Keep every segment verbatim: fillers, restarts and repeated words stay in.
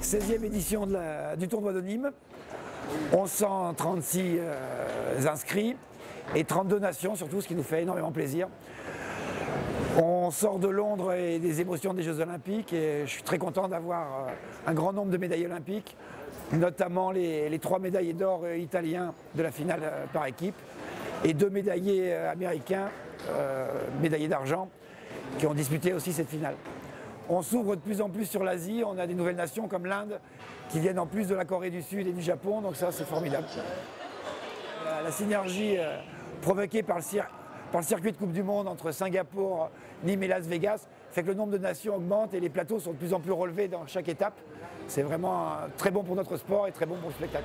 seizième édition de la, du tournoi de Nîmes. onze cent trente-six euh, inscrits et trente-deux nations surtout, ce qui nous fait énormément plaisir. On sort de Londres et des émotions des Jeux Olympiques et je suis très content d'avoir un grand nombre de médailles olympiques, notamment les, les trois médaillés d'or italiens de la finale par équipe et deux médaillés américains, euh, médaillés d'argent, qui ont disputé aussi cette finale. On s'ouvre de plus en plus sur l'Asie, on a des nouvelles nations comme l'Inde qui viennent en plus de la Corée du Sud et du Japon, donc ça c'est formidable. La, la synergie euh, provoquée par le, cir par le circuit de Coupe du Monde entre Singapour, Nîmes et Las Vegas fait que le nombre de nations augmente et les plateaux sont de plus en plus relevés dans chaque étape. C'est vraiment euh, très bon pour notre sport et très bon pour le spectacle.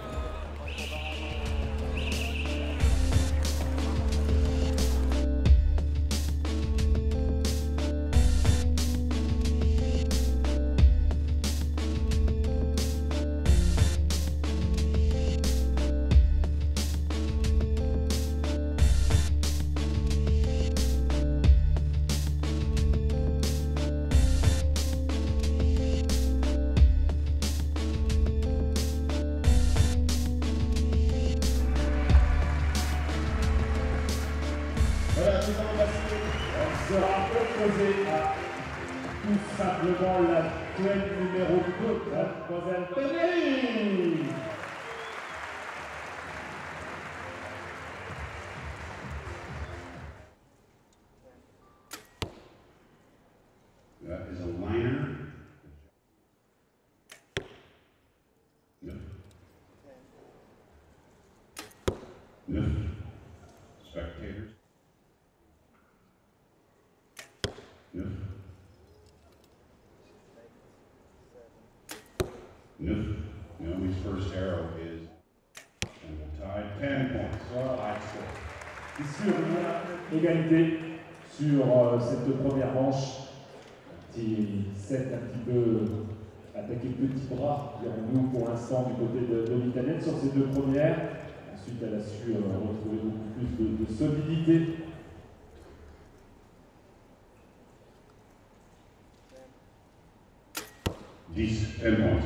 Voilà, tout on sera opposé à tout simplement la duel numéro deux, mademoiselle Tenay. That is a liner. Neuf. Neuf. Spectators. Neuf. Neuf. Naomi's first arrow is and the tie ten points. Well, I score. Ici, on a égalité sur euh, cette première manche. Petit set un petit peu attaqué petit bras, dirons-nous pour l'instant du côté de, de l'italienne sur ces deux premières. Ensuite, elle a su euh, retrouver beaucoup plus de, de solidité. dix, ten points.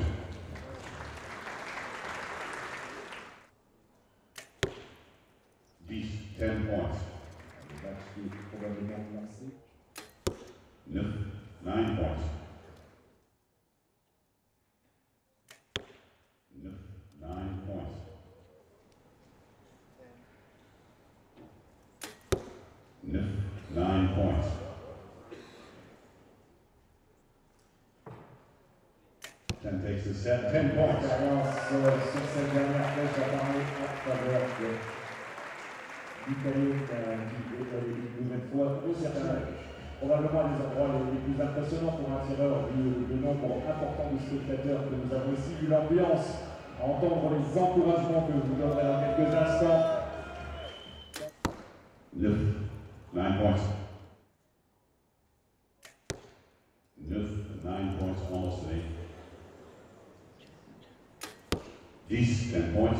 dix, ten points. Le match qui est probablement lancé. neuf, nine points. neuf, nine points. neuf, nine points. ten takes the set, ten points. L'expérience euh, sur cette dernière flèche a parlé en faveur de l'Italie euh, qui est allé une nouvelle fois au certain, probablement les endroits les, les plus impressionnants pour un tireur vu le nombre important de spectateurs que nous avons ici, vu l'ambiance, à entendre les encouragements que je vous donnerai dans quelques instants. neuf, nine points. neuf, nine points, almost an eight. dix, ten points.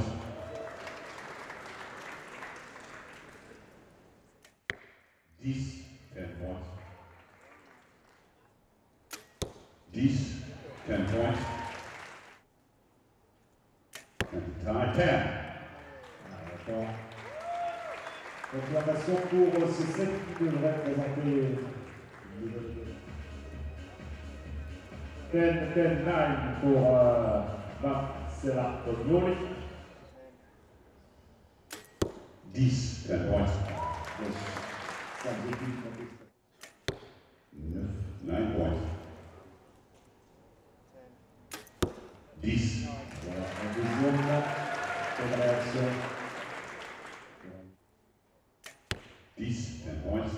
dix, ten points. dix, ten points. And the tie, ten. D'accord. Proclamation pour ce set qui devrait présenter ten, ten, nine pour euh, Marcela Tognoli. dix, ten points. Ça débute neuf, nine points. dix. voilà, un deuxième une réaction. dix, ten points.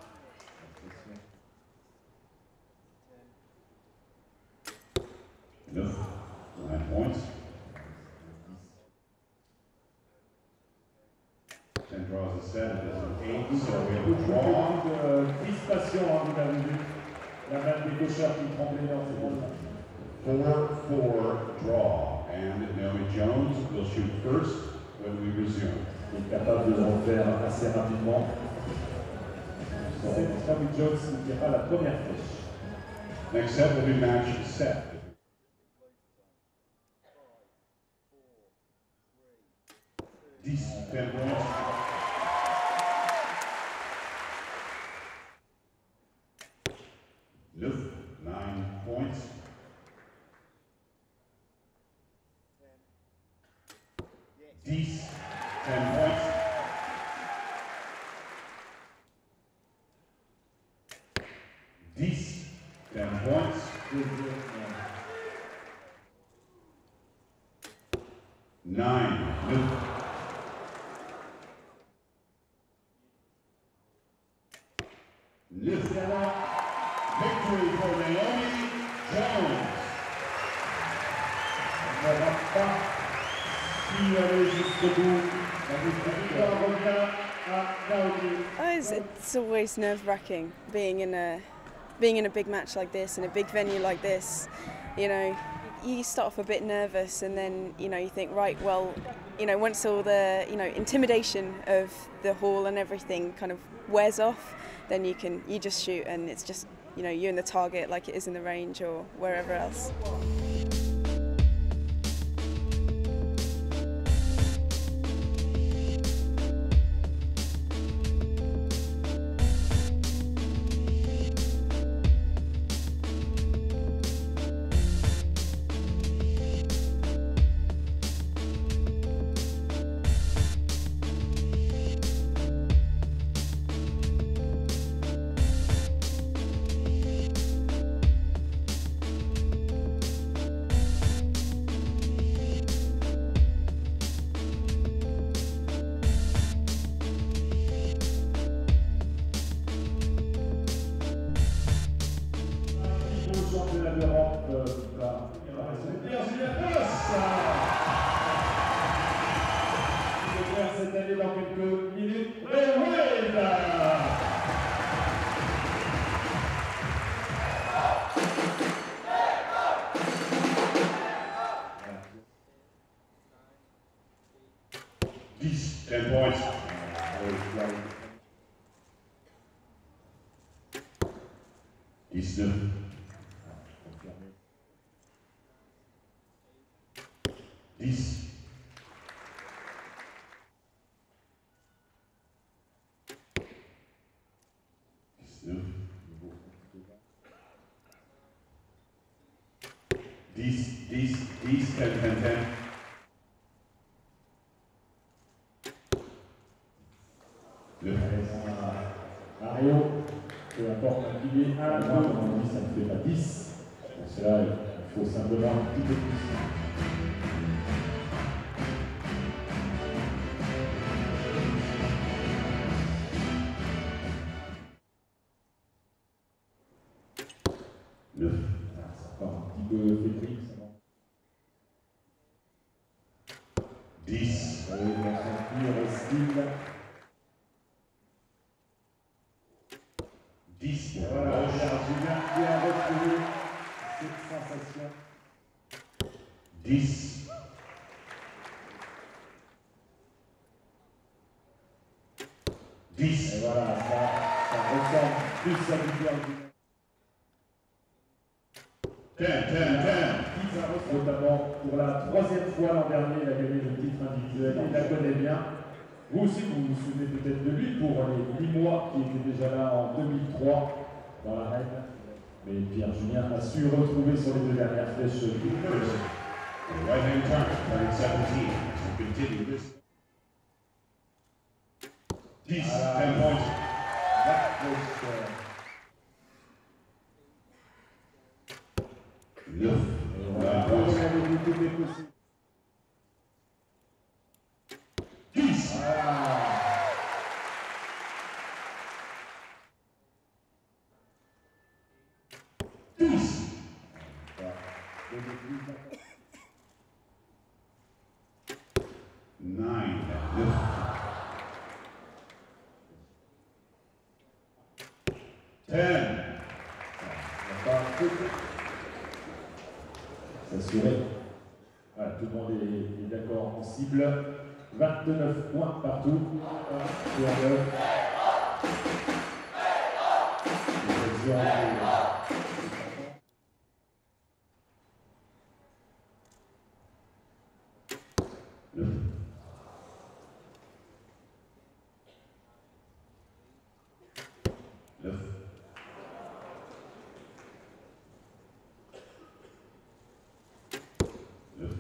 neuf, nine points. ten draws a set, it is an eight, so we have a draw. Beaucoup de crispation, hein, vous l'avez vu. La main des gaucheurs qui tremblait dans ces moments. four, four, draw. And Naomi Jones will shoot first when we resume. Il est capable de le refaire assez rapidement. C'est Naomi Jones qui tirera la première flèche. Next set will be match set. ten points. Neuf, nine points. Dix, ten points. Dix, ten points. Nine, neuf. Neuf. Victory for Naomi Jones. On ne va pas y aller jusqu'au bout. La victoire revient à Naomi. Oh, it's, it's always nerve-wracking being in a being in a big match like this, in a big venue like this. You know, you start off a bit nervous, and then you know you think, right, well, you know, once all the you know intimidation of the hall and everything kind of wears off, then you can you just shoot, and it's just you know you're in the target like it is in the range or wherever else. Championnat d'Europe, euh, la Pierre-Julien Closse qui se faire cette année dans quelques minutes. Et Wade Dix, ten points. Dix-neuf. Dix. Dix-neuf. Dix, dix, dix, ten, ten, ten. Neuf. Mario, peu importe un pilier, à la fin, comme on dit, ça ne fait pas dix. Pour cela, il faut simplement un petit peu plus. Neuf. C'est encore un petit peu fébrile, ça va. Dix. Vous allez bien sentir style. Dix. Voilà, Julien qui a retrouvé cette sensation. Dix. Dix. Et voilà, ça, ça ressemble plus à du perdu. Ten, ten, ten. Notamment pour la troisième fois l'an dernier, il a gagné le titre individuel, il la connaît bien. Vous aussi, vous vous souvenez peut-être de lui pour les huit mois qui était déjà là en deux mille trois dans l'arène. Mais Pierre-Julien a su retrouver sur les deux dernières flèches du Right hand turn, turn seventeen. To continue this. Dix, Voilà. ten points. Neuf. Et voilà, Nine vous points. avez vu tout est possible. Dix. Voilà. Dix. Nine. Neuf. Ten. S'assurer. Voilà, tout le monde est, est d'accord en cible. vingt-neuf points partout. un, neuf. neuf. neuf.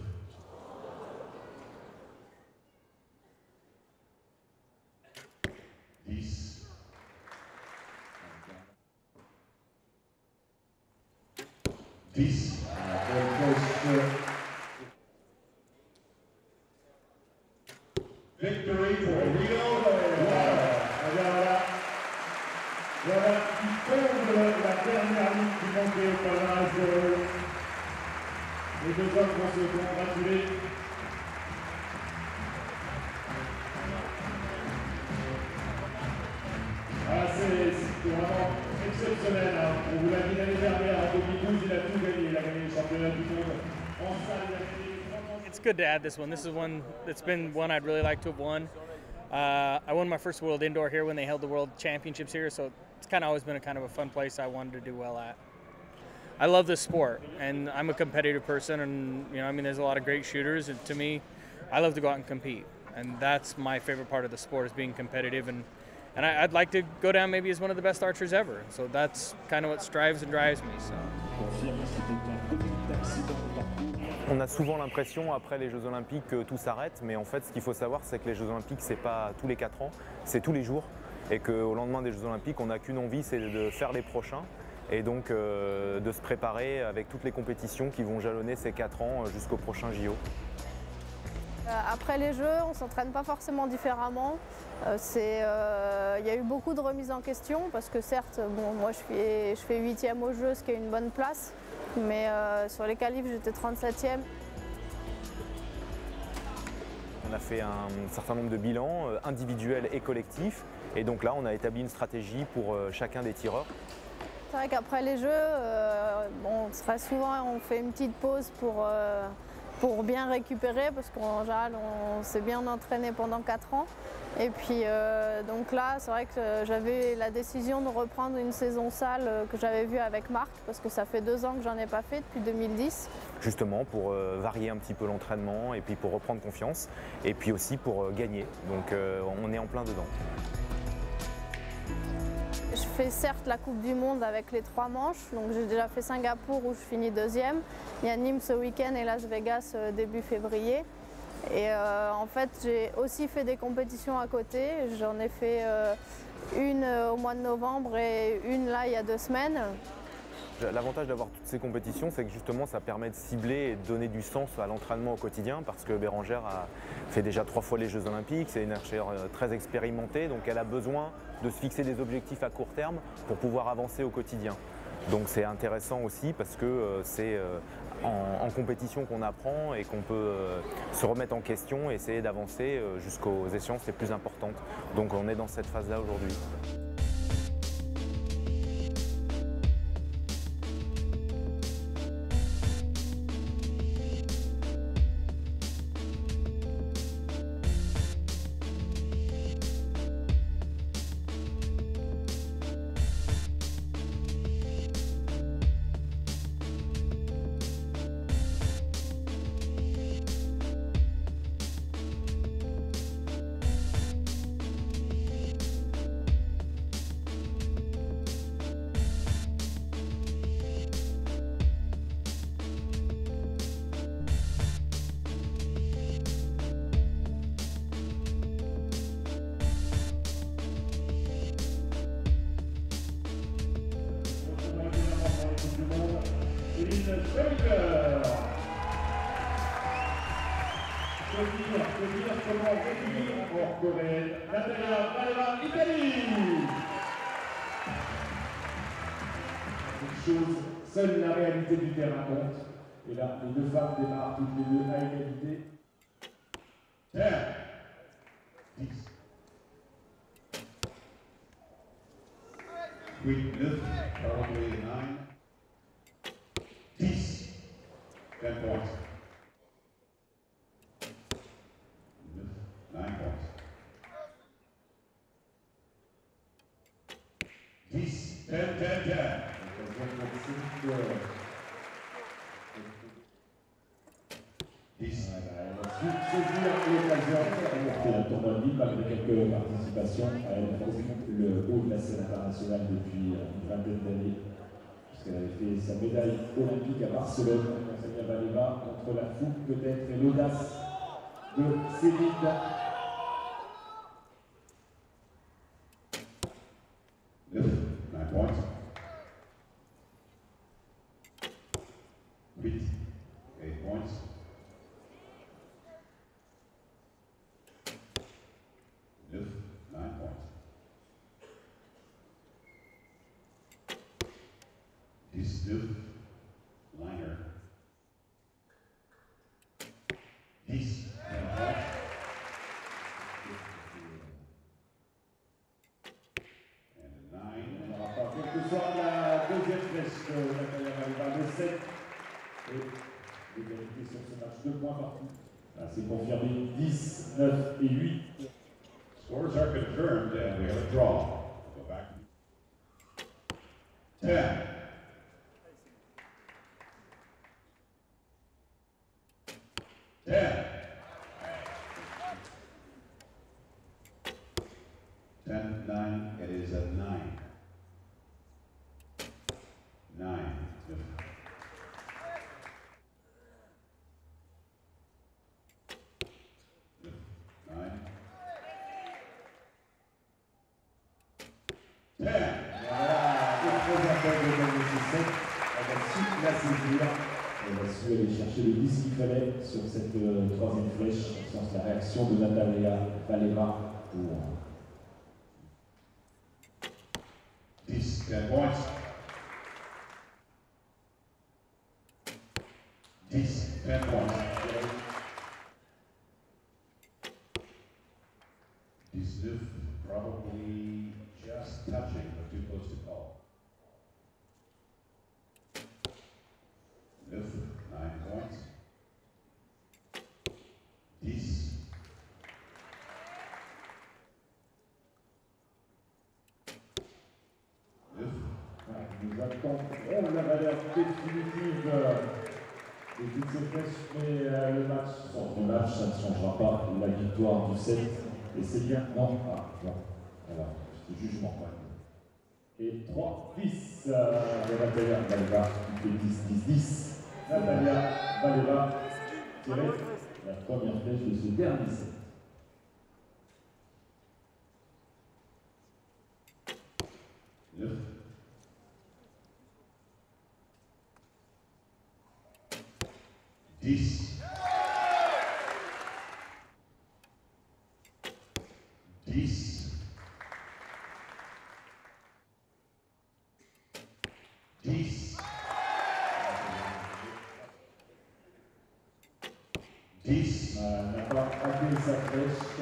dix. dix. Victory for Rio. Voilà, voilà qui comble la dernière ligne qui manquait au palmarès de Rio. Les deux hommes vont se congratuler. Ah, c'est vraiment exceptionnel. Hein. On vous l'a dit l'année dernière, en deux mille douze, il a tout gagné. Il a gagné le championnat du monde en salle. Il a gagné It's good to add this one. This is one that's been one I'd really like to have won. Uh, I won my first World Indoor here when they held the World Championships here, so it's kind of always been a kind of a fun place I wanted to do well at. I love this sport, and I'm a competitive person, and you know, I mean, there's a lot of great shooters, and to me, I love to go out and compete, and that's my favorite part of the sport is being competitive, and and I, I'd like to go down maybe as one of the best archers ever. So that's kind of what strives and drives me. So. On a souvent l'impression après les Jeux Olympiques que tout s'arrête, mais en fait ce qu'il faut savoir c'est que les Jeux Olympiques c'est pas tous les quatre ans, c'est tous les jours et qu'au lendemain des Jeux Olympiques on n'a qu'une envie, c'est de faire les prochains et donc euh, de se préparer avec toutes les compétitions qui vont jalonner ces quatre ans jusqu'au prochain J O. Après les Jeux, on ne s'entraîne pas forcément différemment. Il euh, y a eu beaucoup de remises en question parce que certes, bon, moi je fais, je fais huitième aux Jeux, ce qui est une bonne place, mais euh, sur les qualifs j'étais trente-septième. On a fait un certain nombre de bilans individuels et collectifs et donc là on a établi une stratégie pour chacun des tireurs. C'est vrai qu'après les Jeux, euh, bon, très souvent on fait une petite pause pour, euh, pour bien récupérer parce qu'en général on s'est bien entraîné pendant quatre ans. Et puis euh, donc là c'est vrai que j'avais la décision de reprendre une saison salle que j'avais vue avec Marc parce que ça fait deux ans que j'en ai pas fait depuis deux mille dix. Justement pour euh, varier un petit peu l'entraînement et puis pour reprendre confiance et puis aussi pour euh, gagner. Donc euh, on est en plein dedans. Je fais certes la Coupe du Monde avec les trois manches, donc j'ai déjà fait Singapour où je finis deuxième. Il y a Nîmes ce week-end et Las Vegas début février. Et euh, en fait j'ai aussi fait des compétitions à côté. J'en ai fait euh, une au mois de novembre et une là il y a deux semaines. L'avantage d'avoir toutes ces compétitions, c'est que justement ça permet de cibler et de donner du sens à l'entraînement au quotidien parce que Bérengère a fait déjà trois fois les Jeux Olympiques, c'est une archère très expérimentée, donc elle a besoin de se fixer des objectifs à court terme pour pouvoir avancer au quotidien. Donc c'est intéressant aussi parce que euh, c'est euh, en, en compétition qu'on apprend et qu'on peut euh, se remettre en question et essayer d'avancer euh, jusqu'aux échéances les plus importantes. Donc on est dans cette phase-là aujourd'hui. Seule la réalité du terrain compte. Et là, les deux femmes démarrent toutes les deux à égalité. dix. Oui, neuf. Probably nine. dix. ten points. nine points. dix. ten, ten, ten. dix. Saisir l'occasion. tournoi de Nîmes, malgré quelques participations, elle occupe le haut de la scène internationale depuis une vingtaine d'années, puisqu'elle avait fait sa médaille olympique à Barcelone, Ksenia Valeva, contre la fougue peut-être et l'audace de Céline. Nine points. Eight. Eight points. Neuf. Nine points. dix-neuf. Liner. dix. Nine points. And nine. On n'aura pas quelle que soit la deuxième flèche de Natalia Valeva, le sept. Et l'égalité sur ce match, deux points partout. Là, c'est confirmé, dix, neuf et huit. Scores are confirmed and we have a draw. We'll go back. Ten. Ten. Ten, nine, it is a nine. Nine. Nine. Ten. Voilà, deux trois appels de gagner ce set. Elle a su la saisir. Elle a su aller chercher le dix qu'il fallait sur cette euh, troisième flèche. En sens la réaction de Natalia Valeva pour dix, ten points. dix, ten points. dix-neuf, probably just touching, but too close to call. neuf, nine points. dix. neuf. nous attendrons la valeur définitive de toutes ces flèches, mais euh, le match, son match, ça ne changera pas la victoire du set. Et c'est bien, non, ah, non, voilà, c'est jugement quand même. Et trois, dix, euh, de Natalia Valeva, qui fait dix, dix, dix. Natalia Valeva, tirée la première flèche de ce dernier set. neuf. dix. dix. dix. dix. Euh, n'a pas raté sa flèche.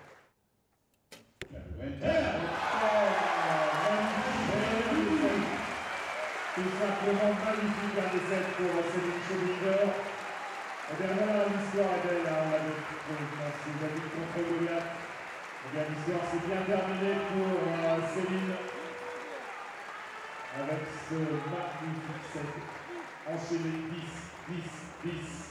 Tout simplement magnifique un essai pour Céline Schaubinger. Et bien voilà, l'histoire est belle, hein, on l'avait commencé, David contre Goliath. Et bien l'histoire s'est bien terminée pour euh, Céline. Avec ce magnifique set enchaîné dix, dix, dix.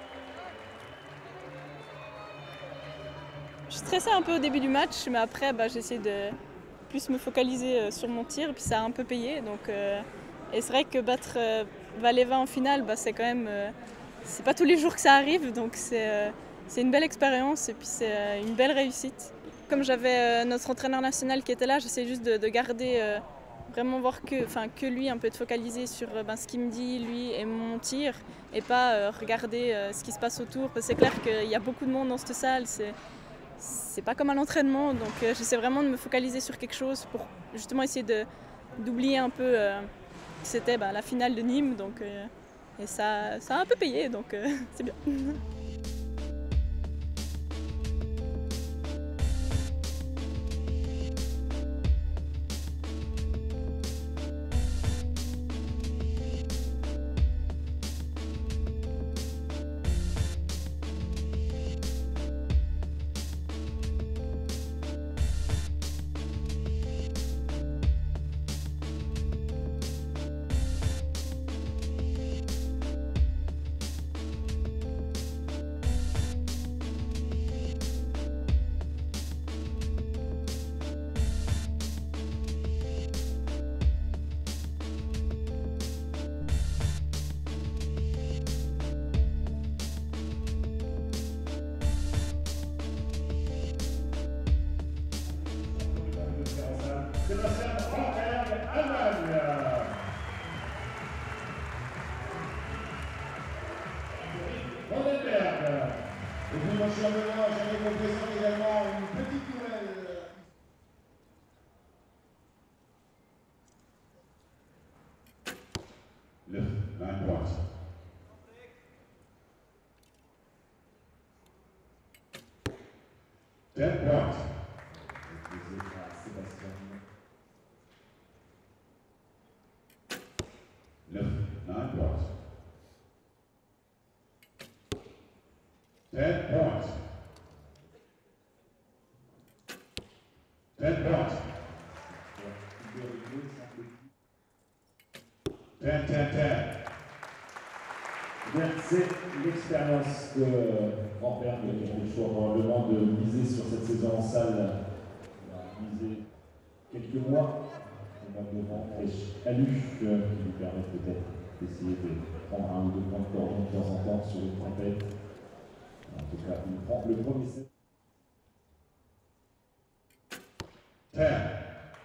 Je stressais un peu au début du match, mais après bah, j'ai essayé de plus me focaliser sur mon tir, et puis ça a un peu payé. Donc, euh, et c'est vrai que battre euh, Valeva en finale, bah, c'est quand même, euh, c'est pas tous les jours que ça arrive, donc c'est euh, c'est une belle expérience et puis c'est euh, une belle réussite. Comme j'avais euh, notre entraîneur national qui était là, j'essayais juste de, de garder, euh, vraiment voir que, enfin, que lui, un peu de focaliser sur euh, ben, ce qu'il me dit, lui et mon tir, et pas euh, regarder euh, ce qui se passe autour. Parce que c'est clair qu'il y a beaucoup de monde dans cette salle. C'est, c'est pas comme à l'entraînement, donc euh, j'essaie vraiment de me focaliser sur quelque chose pour justement essayer de, d'oublier un peu euh, que c'était bah, la finale de Nîmes, donc, euh, et ça, ça a un peu payé, donc euh, c'est bien. Sébastien Ramberg, Allemagne. Vandenberg. Et puis moi je suis en mémoire, j'avais vous présente également une petite nouvelle. Lift, nine points. Ten points. Lift, nine points. Ten points. Ten points. Ten, ten, ten. Bien, c'est l'expérience que Ramberg a fait le choix probablement de miser sur cette saison en salle. Il a misé quelques mois, probablement fraîche à lui, qui lui permet peut-être d'essayer de prendre un ou deux points de cordon de temps en temps sur une trompette. En tout cas, il prend le premier set. Ten.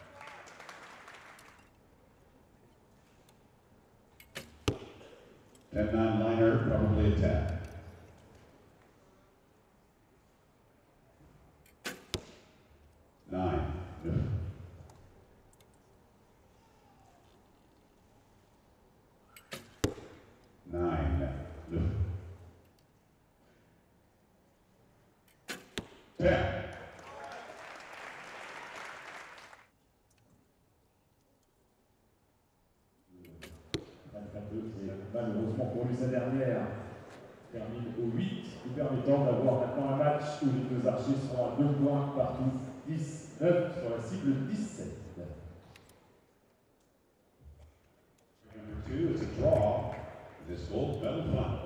Ten nine-liner, probably a ten. Nine. Nine. Ten. Malheureusement pour lui, sa dernière termine au huit, lui permettant d'avoir maintenant un match où les deux archers seront à deux points partout, dix neuf sur la cible dix-sept. Number two is a draw. This gold medal final.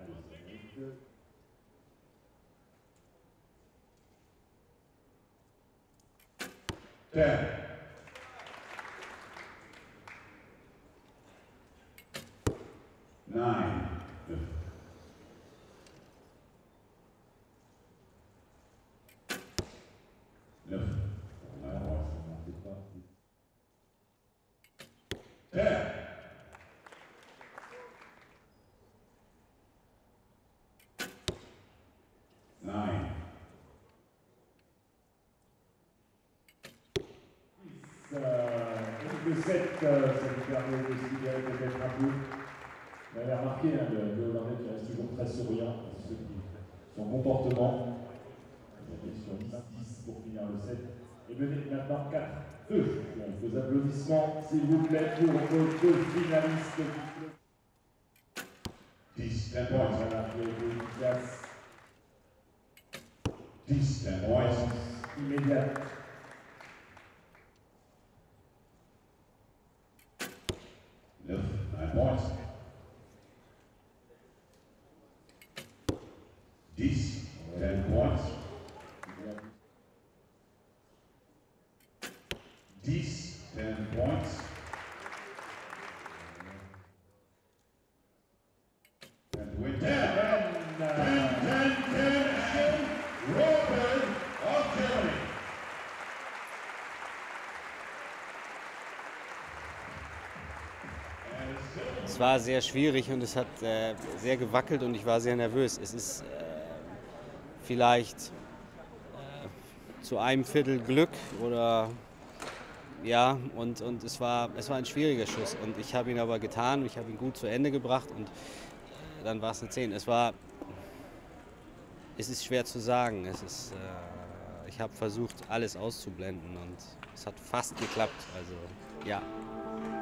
Ten. Nine. Neuf. Ten. Nine. Le sept, ça lui permet aussi peut-être un peu. Vous avez remarqué hein, le, le Hollandais qui reste toujours très souriant, ceux qui, son comportement. Il est sur dix dix pour finir le sept. Et menez maintenant quatre deux. Vos applaudissements, s'il vous plaît, pour vos deux finalistes. dix, ten points. Voilà, qui a été efficace. dix, ten points. Immédiate. Neuf, nine points. dix, ten points. dix, ten points. And win ten. ten, ten, ten, and Robert of Germany. Es war sehr schwierig und es hat äh, sehr gewackelt und ich war sehr nervös. Es ist äh, vielleicht äh, zu einem Viertel Glück oder ja, und, und es, war, es war ein schwieriger Schuss und ich habe ihn aber getan, ich habe ihn gut zu Ende gebracht und äh, dann war es eine zehn. Es war, es ist schwer zu sagen, es ist, äh, ich habe versucht alles auszublenden und es hat fast geklappt, also ja.